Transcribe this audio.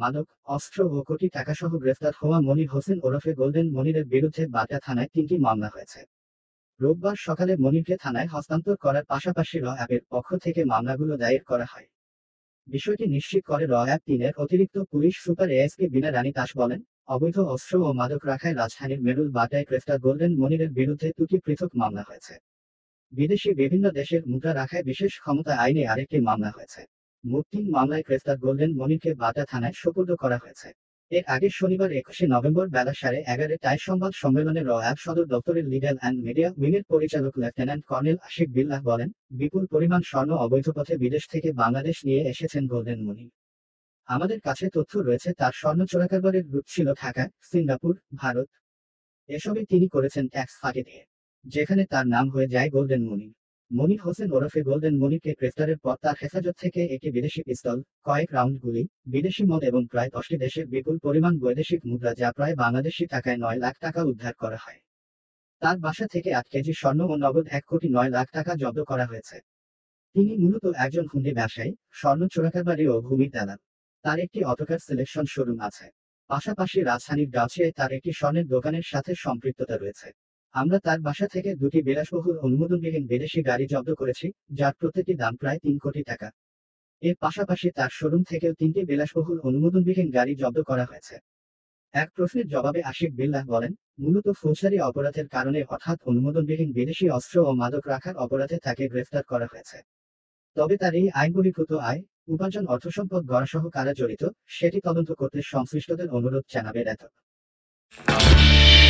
মাদক, অস্ত্র ও কোটি টাকাসহ গ্রেফতার হওয়া মনির হোসেন ওরফে গোল্ডেন মনিরের বিরুদ্ধে বাড্ডা থানায় ৩টি মামলা হয়েছে। রোববার সকালে মনিরকে থানায় হস্তান্তর করার পাশাপাশি র অ্যাপের পক্ষ থেকে মামলাগুলো দায়ের করা হয়। বিষয়টি নিশ্চিত করে র অ্যাপ ৩-এর অতিরিক্ত police super ASP Bina Rani Das বলেন, অবৈধ অস্ত্র ও মাদক রাখায় রাজধানীর মেরুল বাড্ডায় গ্রেফতার গোল্ডেন মনিরের বিরুদ্ধে ২টি পৃথক মামলা হয়েছে। বিদেশি বিভিন্ন দেশের মুদ্রা রাখায় বিশেষ ক্ষমতা আইনে আরেকটি মামলা হয়েছে। মোট ৩ মামলায় গ্রেফতার গোল্ডেন মনিরকে বাড্ডা থানায় সোপর্দ করা হয়েছে। এর আগে শনিবার ২১শে নভেম্বর বেলা 11:30টায় সংবাদ সম্মেলনে র অ্যাব সদর দপ্তরের লিগ্যাল অ্যান্ড মিডিয়া উইংয়ের পরিচালক লেফটেন্যান্ট কর্নেল আশিক বিল্লাহ বলেন, বিপুল পরিমাণ স্বর্ণ অবৈধ পথে বিদেশ থেকে বাংলাদেশ নিয়ে এসেছেন গোল্ডেন মনির। আমাদের কাছে তথ্য রয়েছে তার স্বর্ণ চোরাকারবারের রুট ছিল ঢাকা, সিঙ্গাপুর, ভারত। এসবই তিনি করেছেন ট্যাক্স ফাঁকি দিয়ে, যেখানে তার নাম হয়ে যায় গোল্ডেন মনির। মনির হোসেন ওরফে গোল্ডেন মনিরকে গ্রেফতারের পর তার হেফাজত থেকে একটি বিদেশি পিস্তল, কয়েক রাউন্ড গুলি, বিদেশি মদ এবং প্রায় 10টি দেশের বিপুল পরিমাণ বৈদেশিক মুদ্রা যা প্রায় বাংলাদেশি টাকায় 9 লাখ টাকা উদ্ধার করা হয়। তার বাসা থেকে 8 কেজি স্বর্ণ ও নগদ 1,09,00,000 টাকা জব্দ করা হয়েছে। তিনি মূলত একজন হুন্ডি ব্যবসায়ী, স্বর্ণ চোরাকারবারি ও ভূমির দালাল। তার একটি অটোকার সিলেকশন শোরুম আছে। পাশাপাশি রাজধানীর গাছিয়ায় তার একটি স্বর্ণের দোকানের সাথে সম্পৃক্ততা রয়েছে। আমরা তার বাসা থেকে 2টি বিলাসবহুল অনুমোদনবিহীন বিদেশি গাড়ি জব্দ করেছি, যার প্রতিটি দাম প্রায় 3 কোটি টাকা। এর পাশাপাশি তার শোরুম থেকেও 3টি বিলাসবহুল অনুমোদনবিহীন গাড়ি জব্দ করা হয়েছে। এক প্রশ্নের জবাবে আশিক বিল্লাহ বলেন, মূলত ফৌজদারি অপরাধের কারণে হঠাৎ অনুমোদনবিহীন বিদেশি অস্ত্র ও মাদক রাখার অপরাধে তাকে গ্রেফতার করা হয়েছে। তবে তার এই আইনবহির্ভূত আয়, উপার্জন অর্থসম্পদ গড়াসহ কারা জড়িত, সেটি তদন্ত করতে সংশ্লিষ্টদের অনুরোধ জানাবে র্যাব।